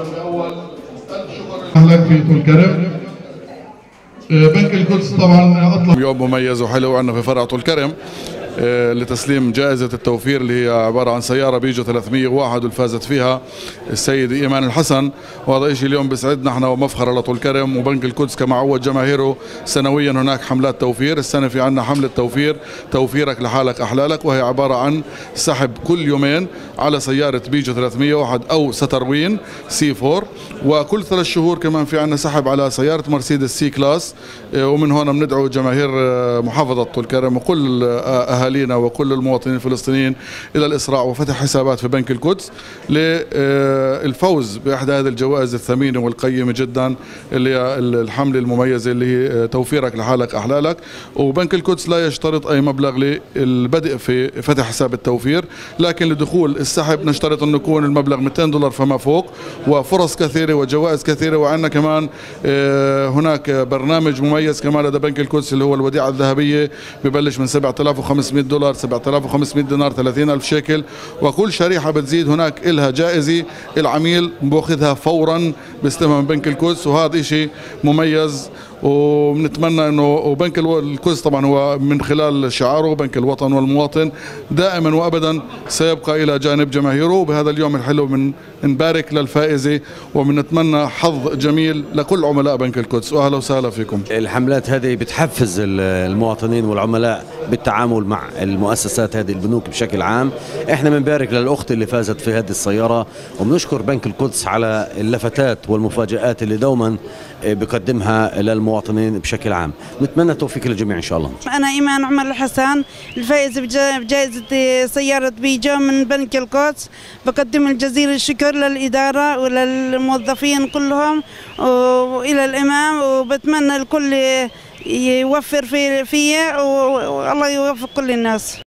اهلا في طول كرم. بنك القدس طبعا اطلق يوم مميز وحلو عندنا في فرع طول كرم لتسليم جائزة التوفير اللي هي عبارة عن سيارة بيجو 301 والفازت فيها السيدة إيمان الحسن، وهذا شيء اليوم بيسعدنا احنا ومفخرة لطول كرم. وبنك القدس كما عود جماهيره سنويا هناك حملات توفير. السنة في عندنا حملة توفير توفيرك لحالك أحلالك، وهي عبارة عن سحب كل يومين على سيارة بيجو 301 أو ستروين سي 4، وكل 3 شهور كمان في عندنا سحب على سيارة مرسيدس سي كلاس. ومن هنا بندعو جماهير محافظة طول كرم وكل أهالينا وكل المواطنين الفلسطينيين إلى الإسراع وفتح حسابات في بنك القدس للفوز بإحدى هذه الجوائز الثمينة والقيمة جدا اللي هي الحملة المميزة اللي هي توفيرك لحالك أحلالك. وبنك القدس لا يشترط أي مبلغ للبدء في فتح حساب التوفير، لكن لدخول السحب نشترط أن يكون المبلغ $200 فما فوق، وفرص كثيرة وجوائز كثيرة. وعندنا كمان هناك برنامج مميز كمان لدى بنك القدس اللي هو الوديعة الذهبية، ببلش من $7,500 $7,500 دينار 30,000 شيكل، وكل شريحة بتزيد هناك إلها جائزة العميل باخذها فورا بيستلمها من بنك القدس، وهذا شيء مميز. وبنتمنى انه وبنك القدس طبعا هو من خلال شعاره بنك الوطن والمواطن دائما وابدا سيبقى الى جانب جماهيره. بهذا اليوم الحلو من نبارك للفائزه وبنتمنى حظ جميل لكل عملاء بنك القدس، واهلا وسهلا فيكم. الحملات هذه بتحفز المواطنين والعملاء بالتعامل مع المؤسسات هذه البنوك بشكل عام. احنا بنبارك للاخت اللي فازت في هذه السياره، وبنشكر بنك القدس على اللفتات والمفاجآت اللي دوما بقدمها للمواطنين بشكل عام. نتمنى التوفيق للجميع ان شاء الله. انا ايمان عمر الحسن الفائز بجائزة سيارة بيجو من بنك القدس. بقدم الجزيل الشكر للإدارة وللموظفين كلهم والى الامام، وبتمنى الكل يوفر فيه والله يوفق كل الناس.